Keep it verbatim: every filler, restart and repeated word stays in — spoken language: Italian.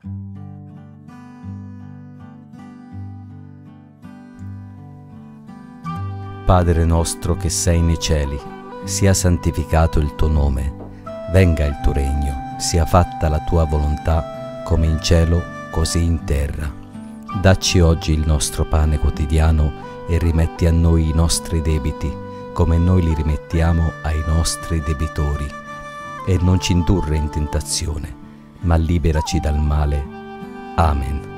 Padre nostro che sei nei cieli, sia santificato il tuo nome, venga il tuo regno, sia fatta la tua volontà, come in cielo, così in terra. Dacci oggi il nostro pane quotidiano e rimetti a noi i nostri debiti, come noi li rimettiamo ai nostri debitori. E non ci indurre in tentazione, ma liberaci dal male. Amen.